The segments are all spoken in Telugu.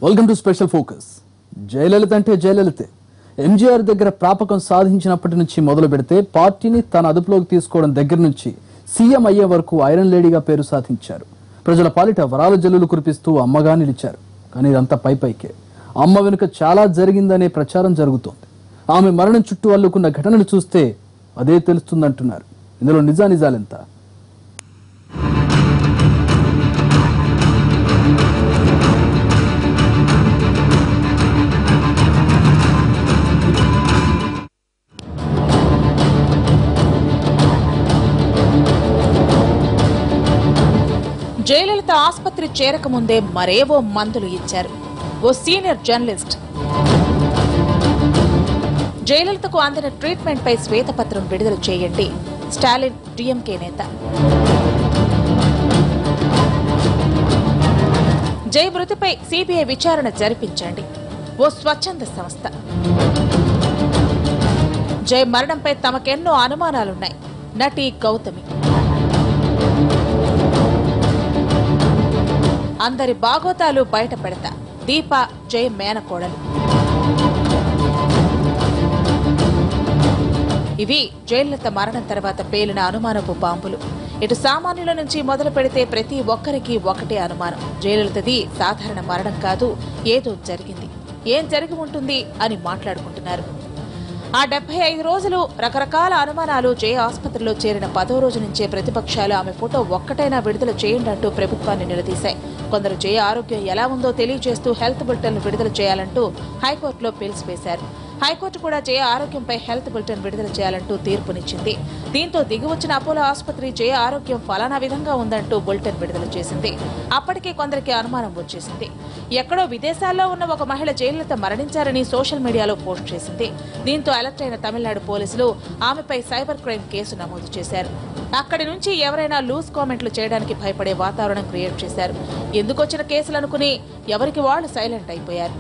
Welcome to special focus. Jayalalitha అంటే జయలలితే. ఎంజీఆర్ దగ్గర ప్రాపకం సాధించినప్పటి నుంచి మొదలు పెడితే పార్టీని తన అదుపులోకి తీసుకోవడం దగ్గర నుంచి సీఎం అయ్యే వరకు ఐరన్ లేడీగా పేరు సాధించారు. ప్రజల పాలిట వరాల జల్లులు కురిపిస్తూ అమ్మగా నిలిచారు. కానీ ఇదంతా పైకే. అమ్మ వెనుక చాలా జరిగిందనే ప్రచారం జరుగుతోంది. ఆమె మరణం చుట్టూ అల్లుకున్న ఘటనలు చూస్తే అదే తెలుస్తుందంటున్నారు. ఇందులో నిజాలెంత? జయలలిత ఆసుపత్రి చేరకముందే మరేవో మందులు ఇచ్చారు ఓ సీనియర్ జర్నలిస్ట్. జయలలితకు అందిన ట్రీట్మెంట్ పై శ్వేతపత్రం విడుదల చేయండి స్టాలిన్ డిఎంకే నేత. జయ మృతిపై సిబిఐ విచారణ జరిపించండి ఓ స్వచ్ఛంద సంస్థ. జయ మరణంపై తమకెన్నో అనుమానాలున్నాయి నటి గౌతమి. అందరి బాగోతాలు బయట పెడతా దీప జయ మేనకోడలు. ఇవి జయలలిత మరణం తర్వాత పేలిన అనుమానపు బాంబులు. ఇటు సామాన్యుల నుంచి మొదలు పెడితే ప్రతి ఒక్కరికి ఒకటే అనుమానం. జయలలితది సాధారణ మరణం కాదు, ఏదో జరిగింది. ఏం జరిగి ఉంటుంది అని మాట్లాడుకుంటున్నారు. ఆ 75 రోజులు రకరకాల అనుమానాలు. జయ ఆసుపత్రిలో చేరిన 10వ రోజు నుంచే ప్రతిపక్షాలు ఆమె ఫోటో ఒక్కటైనా విడుదల చేయండి అంటూ ప్రభుత్వాన్ని నిలదీశాయి. కొందరు జయ ఆరోగ్యం ఎలా ఉందో తెలియజేస్తూ హెల్త్ బులెటిన్ విడుదల చేయాలంటూ హైకోర్టులో పిల్స్ వేశారు. హైకోర్టు కూడా జయ ఆరోగ్యంపై హెల్త్ బులెటిన్ విడుదల చేయాలంటూ తీర్పునిచ్చింది. దీంతో దిగివచ్చిన అపోలో ఆసుపత్రి జయ ఆరోగ్యం ఫలానా విధంగా ఉందంటూ బులెటిన్ విడుదల చేసింది. అప్పటికే కొందరికి అనుమానం వచ్చేసింది. ఎక్కడో విదేశాల్లో ఉన్న ఒక మహిళ జయలలిత మరణించారని సోషల్ మీడియాలో పోస్ట్ చేసింది. దీంతో అలర్ట్ అయిన తమిళనాడు పోలీసులు ఆమెపై సైబర్ క్రైమ్ కేసు నమోదు చేశారు. అక్కడి నుంచి ఎవరైనా లూజ్ కామెంట్లు చేయడానికి భయపడే వాతావరణం క్రియేట్ చేశారు. ఎందుకొచ్చిన కేసులనుకుని ఎవరికి వాళ్లు సైలెంట్ అయిపోయారు.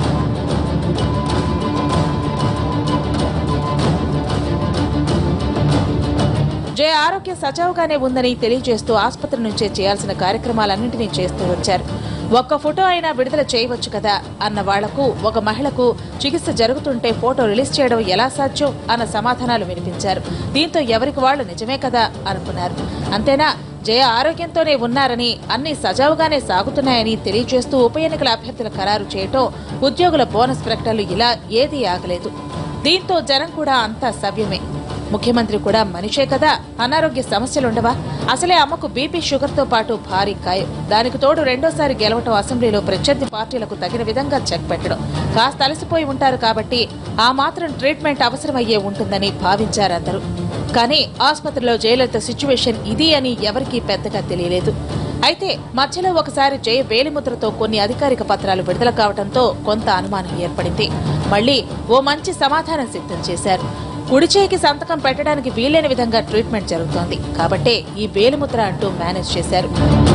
జయ ఆరోగ్యం సజావుగానే ఉందని తెలియజేస్తూ ఆసుపత్రి నుంచే చేయాల్సిన కార్యక్రమాలన్నింటినీ చేస్తూ వచ్చారు. ఒక్క ఫోటో అయినా విడుదల చేయవచ్చు కదా అన్న వాళ్లకు, ఒక మహిళకు చికిత్స జరుగుతుంటే ఫోటో రిలీజ్ చేయడం ఎలా సాధ్యం అన్న సమాధానాలు వినిపించారు. దీంతో ఎవరికి వాళ్లు నిజమే కదా అనుకున్నారు. అంతేనా, జయ ఆరోగ్యంతోనే ఉన్నారని, అన్ని సజావుగానే సాగుతున్నాయని తెలియజేస్తూ ఉప ఎన్నికల అభ్యర్థుల ఖరారు చేయటం, ఉద్యోగుల బోనస్ ప్రకటనలు ఇలా ఏదీ ఆగలేదు. దీంతో జనం కూడా అంతా సవ్యమే. ముఖ్యమంత్రి కూడా మనిషే కదా, అనారోగ్య సమస్యలుండవా? అసలే అమ్మకు బీపీ షుగర్తో పాటు భారీ ఖాయం. దానికి తోడు రెండోసారి గెలవటం, అసెంబ్లీలో ప్రత్యర్థి పార్టీలకు తగిన విధంగా చెక్ పెట్టడం. కాస్త అలసిపోయి ఉంటారు కాబట్టి ఆ మాత్రం ట్రీట్మెంట్ అవసరమయ్యే ఉంటుందని భావించారందరూ. కానీ ఆసుపత్రిలో జయలలిత సిచ్యువేషన్ ఇది అని ఎవరికీ పెద్దగా తెలియలేదు. అయితే మధ్యలో ఒకసారి జయ వేలిముద్రతో కొన్ని అధికారిక పత్రాలు విడుదల కావడంతో కొంత అనుమానం ఏర్పడింది. మళ్లీ ఓ మంచి సమాధానం సిద్ధం చేశారు. కుడి చేయికి సంతకం పెట్టడానికి వీలైన విధంగా ట్రీట్మెంట్ జరుగుతోంది కాబట్టే ఈ వేలిముద్ర అంటూ మేనేజ్ చేశారు.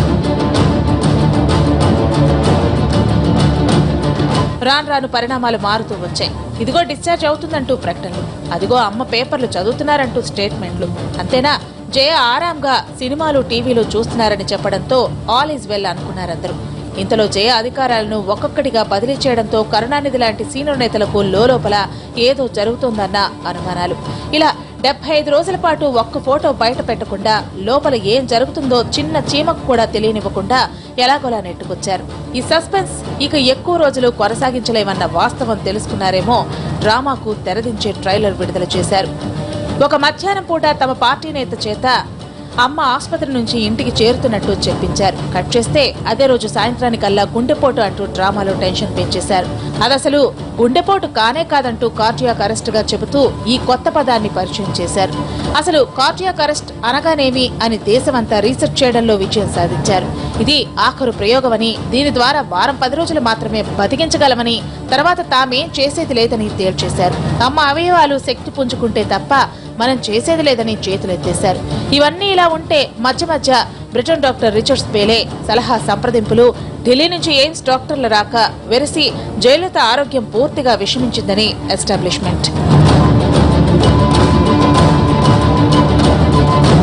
రాను పరిణామాలు మారుతూ వచ్చాయి. ఇదిగో డిశ్చార్జ్ అవుతుందంటూ ప్రకటనలు, అదిగో అమ్మ పేపర్లు చదువుతున్నారంటూ స్టేట్మెంట్లు. అంతేనా, జయ ఆరాంగా సినిమాలు టీవీలు చూస్తున్నారని చెప్పడంతో ఆల్ ఈజ్ వెల్ అనుకున్నారందరూ. ఇంతలో జయ అధికారాలను ఒక్కొక్కటిగా బదిలీ చేయడంతో కరుణానిధి లాంటి సీనియర్ నేతలకు లోపల ఏదో జరుగుతోందన్న అనుమానాలు. ఇలా 75 రోజుల పాటు ఒక్క ఫోటో బయట పెట్టకుండా, లోపల ఏం జరుగుతుందో చిన్న చీమకు కూడా తెలియనివ్వకుండా ఎలాగోలా నెట్టుకొచ్చారు. ఈ సస్పెన్స్ ఇక ఎక్కువ రోజులు కొనసాగించలేమన్న వాస్తవం తెలుసుకున్నారేమో డ్రామాకు తెరదించే ట్రైలర్ విడుదల చేశారు. ఒక మధ్యాహ్నం పూట తమ పార్టీ నేత చేత అమ్మ ఆసుపత్రి నుంచి ఇంటికి చేరుతున్నట్టు చెప్పించారు. కట్ చేస్తే అదే రోజు సాయంత్రానికల్లా గుండెపోటు అంటూ డ్రామాలో టెన్షన్ పెంచేశారు. అదసలు గుండెపోటు కానే కాదంటూ కార్డియాక్ అరెస్ట్ గా చెబుతూ ఈ కొత్త పదాన్ని పరిచయం చేశారు. అసలు కార్డియాక్ అరెస్ట్ అనగానేమి అని దేశమంతా రీసెర్చ్ చేయడంలో విజయం సాధించారు. ఇది ఆఖరు ప్రయోగమని, దీని ద్వారా వారం 10 రోజులు మాత్రమే బతికించగలమని, తర్వాత తామేం చేసేది లేదని తేల్చేశారు. అమ్మ అవయవాలు శక్తి పుంజుకుంటే తప్ప మనం చేసేది లేదని చేతులెత్తేశారు. ఇవన్నీ ఇలా ఉంటే మధ్య బ్రిటన్ డాక్టర్ రిచర్డ్స్ బేలే సలహా సంప్రదింపులు, ఢిల్లీ నుంచి ఎయిమ్స్ డాక్టర్ల రాక వెరసి జయలలిత ఆరోగ్యం పూర్తిగా విషమించిందని ఎస్టాబ్లిష్మెంట్.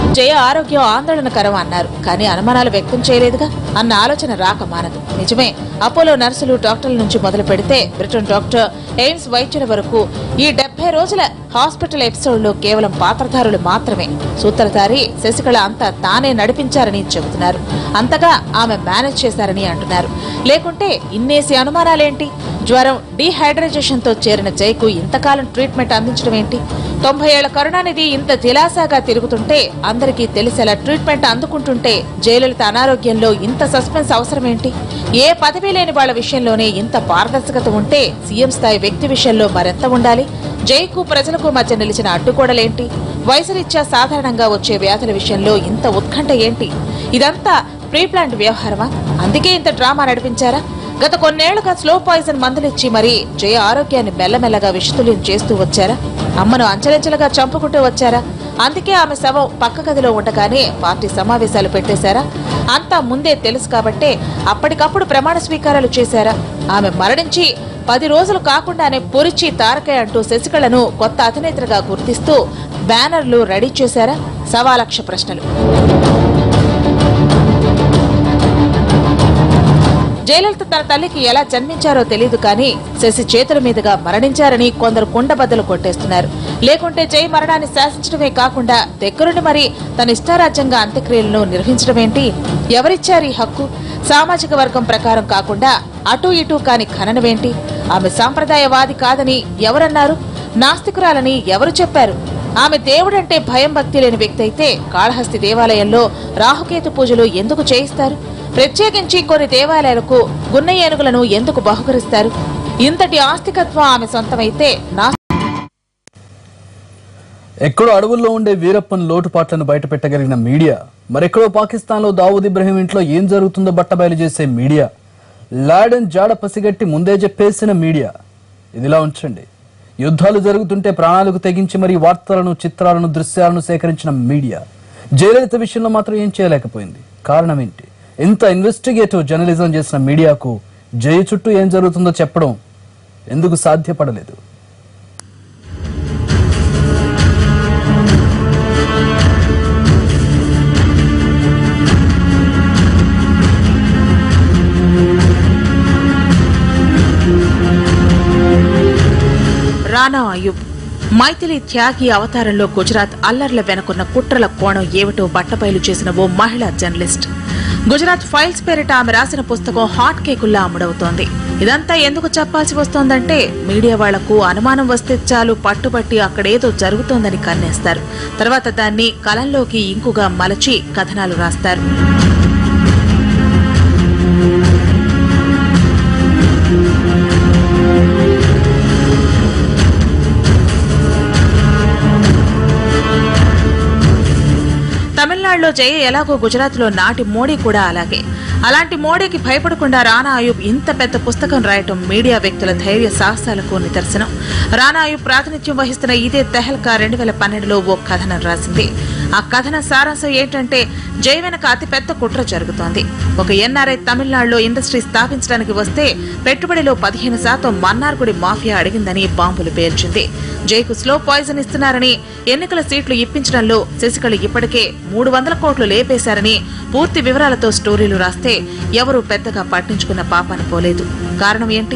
జయ ఆరోగ్యం ఆందోళనకరం అన్నారు, కానీ అనుమానాలు వ్యక్తం చేయలేదుగా అన్న ఆలోచన రాక మానదు. నిజమే, అపోలో నర్సులు, డాక్టర్ల నుంచి మొదలు పెడితే బ్రిటన్ డాక్టర్, ఎయిమ్స్ వైద్యుల వరకు ఈ 70 రోజుల హాస్పిటల్ ఎపిసోడ్లో కేవలం పాత్రధారులు మాత్రమే. సూత్రధారి శశికళ అంతా తానే నడిపించారని చెబుతున్నారు. అంతగా ఆమె మేనేజ్ చేశారని అంటున్నారు. లేకుంటే ఇన్నేసి అనుమానాలేంటి? జ్వరం, డీహైడ్రేషన్ తో చేరిన జయకు ఇంతకాలం ట్రీట్మెంట్ అందించడం ఏంటి? 90 ఏళ్ల కరుణానిధి ఇంత దిలాసాగా తిరుగుతుంటే, అందరికీ తెలిసేలా ట్రీట్మెంట్ అందుకుంటుంటే జయలలిత అనారోగ్యంలో ఇంత సస్పెన్స్ అవసరమేంటి? ఏ పదవి లేని వాళ్ల విషయంలోనే ఇంత పారదర్శకత ఉంటే సీఎం స్థాయి వ్యక్తి విషయంలో మరెంత ఉండాలి? జైకు ప్రజలకు మధ్య నిలిచిన అడ్డుగోడలేంటి? వయసురీత్యా సాధారణంగా వచ్చే వ్యాధుల విషయంలో ఇంత ఉత్కంఠ ఏంటి? ఇదంతా ప్రీప్లాంట్ వ్యవహారమా? అందుకే ఇంత డ్రామా నడిపించారా? గత కొన్నేళ్లుగా స్లో పాయిజన్ మందులిచ్చి మరీ జయ ఆరోగ్యాన్ని మెల్లమెల్లగా విషతుల్యం చేస్తూ వచ్చారా? అమ్మను అంచెలంచెలుగా చంపుకుంటూ వచ్చారా? అందుకే ఆమె శవం పక్క గదిలో ఉండగానే పార్టీ సమావేశాలు పెట్టేశారా? అంతా ముందే తెలుసు కాబట్టే అప్పటికప్పుడు ప్రమాణ స్వీకారాలు చేశారా? ఆమె మరణించి 10 రోజులు కాకుండానే పొరిచి తారకయ్య అంటూ శశికళను కొత్త అధినేత్రిగా గుర్తిస్తూ బ్యానర్లు రెడీ చేశారా? 1,00,000 ప్రశ్నలు. జయలలిత తన తల్లికి ఎలా జన్మించారో తెలియదు, కానీ శశి చేతుల మీదుగా మరణించారని కొందరు కుండబద్దలు కొట్టేస్తున్నారు. లేకుంటే జయ మరణాన్ని శాసించడమే కాకుండా దగ్గరుండి మరి తన ఇష్టారాజ్యంగా అంత్యక్రియలను నిర్వహించడమేంటి? ఎవరిచ్చారు ఈ హక్కు? సామాజిక వర్గం ప్రకారం కాకుండా అటూ ఇటూ కాని ఖననమేంటి? ఆమె సాంప్రదాయవాది కాదని ఎవరన్నారు? నాస్తికురాలని ఎవరు చెప్పారు? ఆమె దేవుడంటే భయం భక్తి లేని వ్యక్తి అయితే కాళహస్తి దేవాలయంలో రాహుకేతు పూజలు ఎందుకు చేయిస్తారు? ప్రత్యేకించి కొన్ని దేవాలయాలకు గున్న ఏనుగులను ఎందుకు బహుకరిస్తారు? ఇంతటి ఆస్తికత్వం ఆమె సొంతమైతే ఎక్కడో అడవుల్లో ఉండే వీరప్పన్ లోటుపాట్లను బయటపెట్టగలిగిన మీడియా, మరెక్కడో పాకిస్తాన్లో దావూద్ ఇబ్రహీం ఇంట్లో ఏం జరుగుతుందో బట్టబయలు చేసే మీడియా, లాడెన్ జాడ పసిగట్టి ముందే చెప్పేసిన మీడియా. ఇదిలా ఉంచండి, యుద్ధాలు జరుగుతుంటే ప్రాణాలకు తెగించి మరి వార్తలను, చిత్రాలను, దృశ్యాలను సేకరించిన మీడియా జయలలిత విషయంలో మాత్రం ఏం చేయలేకపోయింది. కారణం ఏంటి? ఇంత ఇన్వెస్టిగేటివ్ జర్నలిజం చేసిన మీడియాకు జయ చుట్టూ ఏం జరుగుతుందో చెప్పడం ఎందుకు సాధ్యపడలేదు? రానా అయూబ్ మైథిలి త్యాగి అవతారంలో గుజరాత్ అల్లర్ల వెనుకున్న కుట్రల కోణం ఏమిటో బట్టబయలు చేసిన ఓ మహిళా జర్నలిస్ట్. గుజరాత్ ఫైల్స్ పేరిట ఆమె రాసిన పుస్తకం హాట్ కేకుల్లా అమ్ముడవుతోంది. ఇదంతా ఎందుకు చెప్పాల్సి వస్తోందంటే, మీడియా వాళ్లకు అనుమానం వస్తే చాలు పట్టుబట్టి అక్కడేదో జరుగుతోందని కన్నేస్తారు. తర్వాత దాన్ని కలంలోకి ఇంకుగా మలచి కథనాలు రాస్తారు. తమిళనాడులో జయ ఎలాగో గుజరాత్లో నాటి మోడీ కూడా అలాగే. అలాంటి మోడీకి భయపడకుండా రానా అయూబ్ ఇంత పెద్ద పుస్తకం రాయటం మీడియా వ్యక్తుల ధైర్య సాహసాలకు నిదర్శనం. రానా అయూబ్ ప్రాతినిధ్యం వహిస్తున్న ఇదే తెహల్కా 2012లో ఓ కథనం రాసింది. ఆ కథనం సారాంశం ఏంటంటే, జయ వెనక అతిపెద్ద కుట్ర జరుగుతోంది. ఒక ఎన్ఆర్ఐ తమిళనాడులో ఇండస్ట్రీ స్థాపించడానికి వస్తే పెట్టుబడిలో 15% మన్నార్గుడి మాఫియా అడిగిందని బాంబులు పేర్చింది. జయకు స్లో పాయిజన్ ఇస్తున్నారని, ఎన్నికల సీట్లు ఇప్పించడంలో శశికళ ఇప్పటికే 300 కోట్లు లేపేశారని పూర్తి వివరాలతో స్టోరీలు రాస్తే ఎవరూ పెద్దగా పట్టించుకున్న పాపాన పోలేదు. కారణం ఏంటి?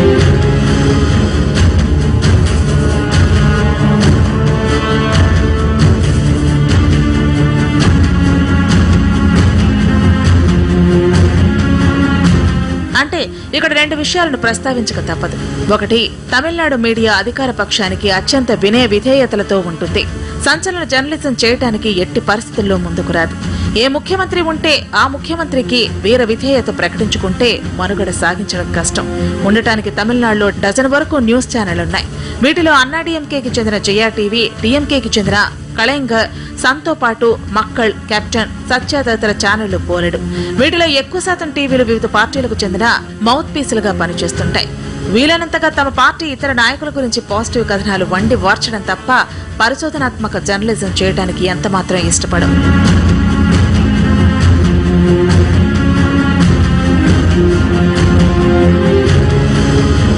అంటే ఇక్కడ 2 విషయాలను ప్రస్తావించక తప్పదు. ఒకటి, తమిళనాడు మీడియా అధికార పక్షానికి అత్యంత వినయ విధేయతలతో ఉంటుంది. సంచలన జర్నలిజం చేయటానికి ఎట్టి పరిస్థితుల్లో ముందుకు రాదు. ఏ ముఖ్యమంత్రి ఉంటే ఆ ముఖ్యమంత్రికి వీర విధేయత ప్రకటించుకుంటే మనుగడ సాగించడం కష్టం. ఉండటానికి తమిళనాడులో డజన్ వరకు న్యూస్ ఛానళ్లున్నాయి. వీటిలో అన్నాడీఎంకేకి చెందిన జయా టీవీ, డీఎంకేకి చెందిన కళైంగర్, సంతో పాటు మక్కళ్, కెప్టెన్, సత్య తదితర ఛానళ్లు పోలెడు. వీటిలో ఎక్కువ శాతం టీవీలు వివిధ పార్టీలకు చెందిన మౌత్ పీసులుగా పనిచేస్తుంటాయి. వీలైనంతగా తమ పార్టీ ఇతర నాయకుల గురించి పాజిటివ్ కథనాలు వండి వార్చడం తప్ప పరిశోధనాత్మక జర్నలిజం చేయడానికి ఎంతమాత్రం ఇష్టపడం.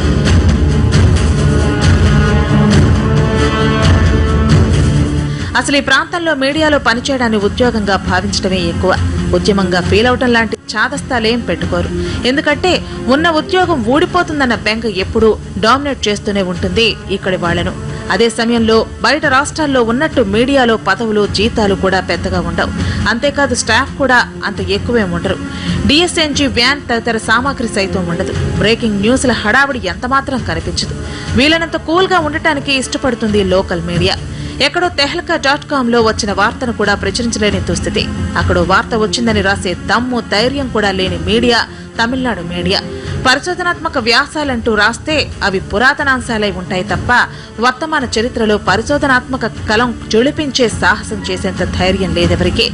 అసలు అసలు ఈ ప్రాంతంలో మీడియాలో పనిచేయడాన్ని ఉద్యోగంగా భావించడమే ఎక్కువ. ఉద్యమంగా ఫీల్ అవటం లాంటి చాదస్తాలేం పెట్టుకోరు. ఎందుకంటే ఉన్న ఉద్యోగం ఊడిపోతుందన్న బెంగ ఎప్పుడూ డామినేట్ చేస్తూనే ఉంటుంది ఇక్కడి వాళ్లను. అదే సమయంలో బయట రాష్ట్రాల్లో ఉన్నట్టు మీడియాలో పదవులు జీతాలు కూడా పెద్దగా ఉండవు. అంతేకాదు స్టాఫ్ కూడా అంత ఎక్కువే ఉండరు. డిఎస్ఎన్జీ వ్యాన్ తదితర సామాగ్రి సైతం ఉండదు. బ్రేకింగ్ న్యూస్ల హడావిడి ఎంతమాత్రం కనిపించదు. వీలైనంత కూల్ గా ఉండటానికి ఇష్టపడుతుంది లోకల్ మీడియా. ఎక్కడో తెహల్కా.com లో వచ్చిన వార్తను కూడా ప్రచురించలేని దుస్థితి. అక్కడో వార్త వచ్చిందని రాసే దమ్ము ధైర్యం కూడా లేని మీడియా తమిళనాడు మీడియా. పరిశోధనాత్మక వ్యాసాలంటూ రాస్తే అవి పురాతనాంశాలై ఉంటాయి తప్ప వర్తమాన చరిత్రలో పరిశోధనాత్మక కలం జొలిపించే సాహసం చేసేంత ధైర్యం లేదెవరికీ.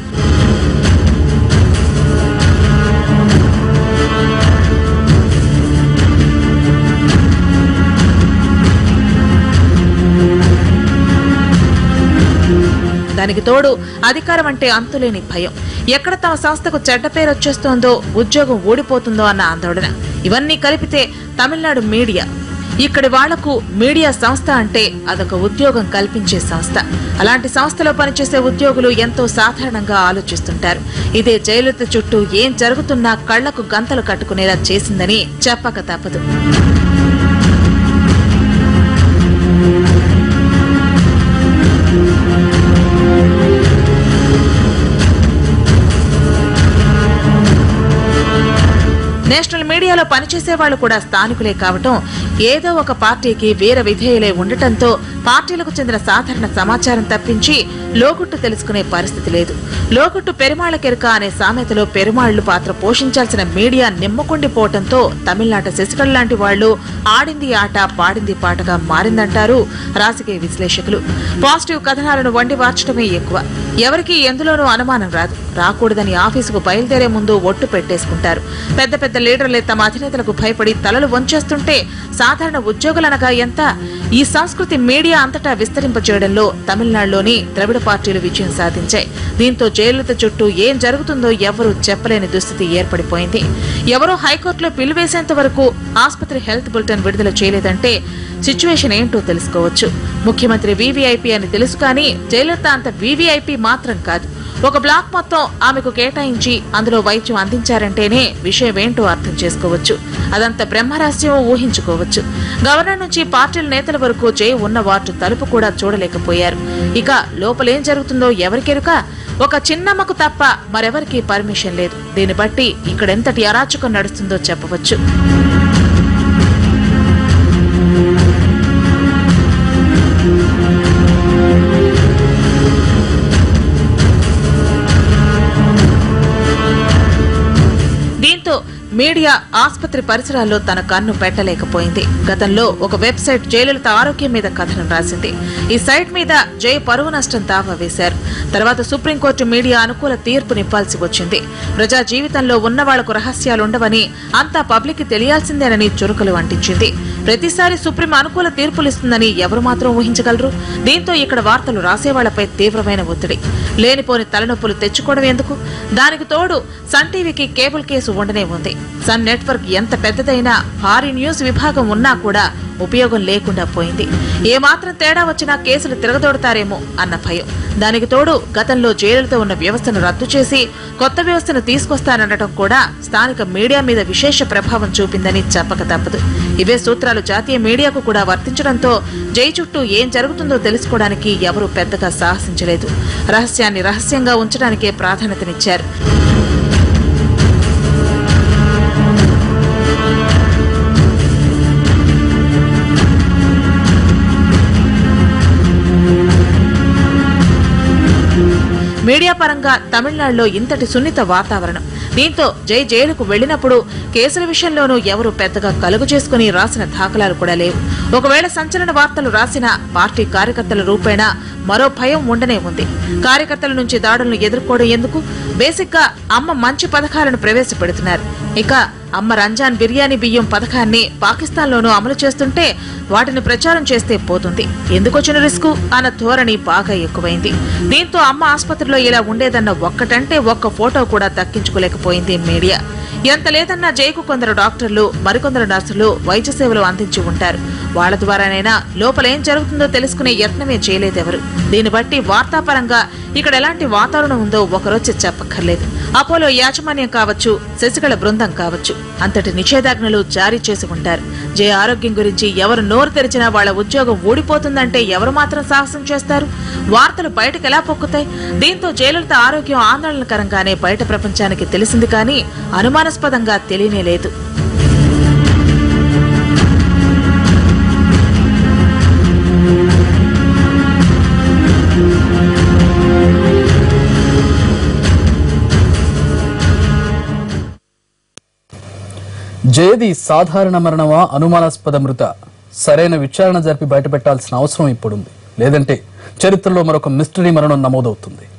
దానికి తోడు అధికారం అంటే అంతులేని భయం. ఎక్కడ తమ సంస్థకు చెడ్డ పేరు వచ్చేస్తోందో, ఉద్యోగం ఊడిపోతుందో అన్న ఆందోళన. ఇవన్నీ కలిపితే తమిళనాడు మీడియా. ఇక్కడి వాళ్లకు మీడియా సంస్థ అంటే అదొక ఉద్యోగం కల్పించే సంస్థ. అలాంటి సంస్థలో పనిచేసే ఉద్యోగులు ఎంతో సాధారణంగా ఆలోచిస్తుంటారు. ఇదే జయలలిత చుట్టూ ఏం జరుగుతున్నా కళ్లకు గంతలు కట్టుకునేలా చేసిందని చెప్పక తప్పదు. నేషనల్ మీడియాలో పనిచేసే వాళ్లు కూడా స్థానికులే కావటం, ఏదో ఒక పార్టీకి వీర విధేయులై ఉండటంతో పార్టీలకు చెందిన సాధారణ సమాచారం తప్పించి లోగుట్టు తెలుసుకునే పరిస్థితి లేదు. లోగుట్టు పెరుమాళ్లకెరుక అనే సామెతలో పెరుమాళ్లు పాత్ర పోషించాల్సిన మీడియా నిమ్మకుండిపోవటంతో తమిళనాట శశికళ లాంటి వాళ్లు ఆడింది ఆట పాడింది పాటగా మారిందంటారు రాజకీయ విశ్లేషకులు. పాజిటివ్ కథనాలను వండి వార్చడమే ఎక్కువ. ఎవరికీ ఎందులోనూ అనుమానం రాదు. రాకూడదని ఆఫీసుకు బయలుదేరే ముందు ఒట్టు పెట్టేసుకుంటారు. పెద్ద పెద్ద లీడర్లే తమ అధినేతలకు భయపడి తలలు వంచేస్తుంటే సాధారణ ఉద్యోగులనగా ఎంత? ఈ సంస్కృతి మీడియా అంతటా విస్తరింపచేయడంలో తమిళనాడులోని ద్రవిడ పార్టీలు విజయం సాధించాయి. దీంతో జయలలిత చుట్టూ ఏం జరుగుతుందో ఎవరూ చెప్పలేని దుస్థితి ఏర్పడిపోయింది. ఎవరో హైకోర్టులో పిలువేసేంత వరకు ఆసుపత్రి హెల్త్ బులెటిన్ విడుదల చేయలేదంటే సిచ్యువేషన్ ఏంటో తెలుసుకోవచ్చు. ముఖ్యమంత్రి వీవీఐపీ అని తెలుసు కానీ జయలలిత అంత వీవీఐపీ మాత్రం కాదు. ఒక బ్లాక్ మొత్తం ఆమెకు కేటాయించి అందులో వైద్యం అందించారంటేనే విషయం ఏంటో అర్థం చేసుకోవచ్చు. అదంత బ్రహ్మరహస్యం ఊహించుకోవచ్చు. గవర్నర్ నుంచి పార్టీల నేతల వరకు జై ఉన్న వార్డు తలుపు కూడా చూడలేకపోయారు. ఇక లోపలేం జరుగుతుందో ఎవరికెరుక? ఒక చిన్నమ్మకు తప్ప మరెవరికీ పర్మిషన్ లేదు. దీన్ని బట్టి ఇక్కడెంతటి అరాచకం నడుస్తుందో చెప్పవచ్చు. దీంతో మీడియా ఆసుపత్రి పరిసరాల్లో తన కన్ను పెట్టలేకపోయింది. గతంలో ఒక వెబ్సైట్ జయలలిత ఆరోగ్యం మీద కథనం రాసింది. ఈ సైట్ మీద జై పరువు నష్టం దావా వేశారు. తర్వాత సుప్రీంకోర్టు మీడియా అనుకూల తీర్పునివ్వాల్సి వచ్చింది. ప్రజా జీవితంలో ఉన్న వాళ్లకు రహస్యాలుండవని, అంతా పబ్లిక్ కి తెలియాల్సిందేనని చురుకలు అంటించింది. ప్రతిసారి సుప్రీం అనుకూల తీర్పులిస్తుందని ఎవరు మాత్రం ఊహించగలరు? దీంతో ఇక్కడ వార్తలు రాసేవాళ్లపై తీవ్రమైన ఒత్తిడి. లేనిపోని తలనొప్పులు తెచ్చుకోవడం ఎందుకు? దానికి తోడు సన్ టీవీకి కేబుల్ కేసు ఉండనే ఉంది. సన్ నెట్వర్క్ ఎంత పెద్దదైనా భారీ న్యూస్ విభాగం ఉన్నా కూడా ఉపయోగం లేకుండా పోయింది. ఏమాత్రం తేడా వచ్చినా కేసులు తిరగదోడతారేమో అన్న భయం. దానికి తోడు గతంలో జైలుతో ఉన్న వ్యవస్థను రద్దు చేసి కొత్త వ్యవస్థను తీసుకొస్తాననడం కూడా స్థానిక మీడియా మీద విశేష ప్రభావం చూపిందని చెప్పక తప్పదు. ఇవే సూత్రాలు జాతీయ మీడియాకు కూడా వర్తించడంతో జై చుట్టూ ఏం జరుగుతుందో తెలుసుకోవడానికి ఎవరూ పెద్దగా సాహసించలేదు. రహస్యాన్ని రహస్యంగా ఉంచడానికే ప్రాధాన్యతనిచ్చారు. మీడియా పరంగా తమిళనాడులో ఇంతటి సున్నిత వాతావరణం. దీంతో జై జైలుకు వెళ్లినప్పుడు కేసుల విషయంలోనూ ఎవరూ పెద్దగా కలుగు చేసుకుని రాసిన దాఖలాలు కూడా లేవు. ఒకవేళ సంచలన వార్తలు రాసినా పార్టీ కార్యకర్తల రూపేణా మరో భయం ఉండనే ఉంది. కార్యకర్తల నుంచి దాడులను ఎదుర్కోవడం ఎందుకు? బేసిక్ గా అమ్మ మంచి పథకాలను ప్రవేశపెడుతున్నారు. ఇక అమ్మ రంజాన్ బిర్యానీ బియ్యం పథకాన్ని పాకిస్తాన్లోనూ అమలు చేస్తుంటే వాటిని ప్రచారం చేస్తే పోతుంది, ఎందుకొచ్చిన రిస్కు అన్న ధోరణి బాగా ఎక్కువైంది. దీంతో అమ్మ ఆసుపత్రిలో ఇలా ఉండేదన్న ఒక్కటంటే ఒక్క ఫోటో కూడా దక్కించుకోలేకపోయింది మీడియా. ఎంత లేదన్నా జయకు కొందరు డాక్టర్లు, మరికొందరు నర్సులు వైద్య సేవలు అందించి ఉంటారు. వాళ్ల ద్వారానైనా లోపలేం జరుగుతుందో తెలుసుకునే యత్నమే చేయలేదెవరు. దీన్ని బట్టి వార్తాపరంగా ఇక్కడ ఎలాంటి వాతావరణం ఉందో ఒకరోజు చెప్పక్కర్లేదు. అపోలో యాజమాన్యం కావచ్చు, శశికళ బృందం కావచ్చు, అంతటి నిషేధాజ్ఞలు జారీ చేసి ఉంటారు. జయ ఆరోగ్యం గురించి ఎవరు నోరు తెరిచినా వాళ్ల ఉద్యోగం ఊడిపోతుందంటే ఎవరు మాత్రం సాహసం చేస్తారు? వార్తలు బయటకు ఎలా పొక్కుతాయి? దీంతో జయలలిత ఆరోగ్యం ఆందోళనకరంగానే బయట ప్రపంచానికి తెలిసింది కానీ అనుమానాస్పదంగా తెలియనే లేదు. జయది సాధారణ మరణమా, అనుమానాస్పద మృత? సరైన విచారణ జరిపి బయటపెట్టాల్సిన అవసరం ఇప్పుడుంది. లేదంటే చరిత్రలో మరొక మిస్టరీ మరణం నమోదవుతుంది.